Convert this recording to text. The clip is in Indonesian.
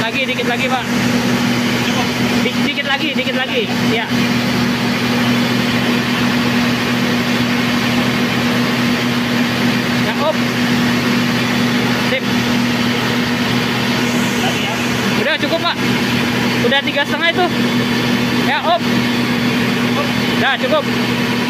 dikit lagi Pak. Dikit lagi. Ya. Ya, op. Sip. Udah cukup Pak. Udah 3,5 itu. Ya, op. Udah cukup.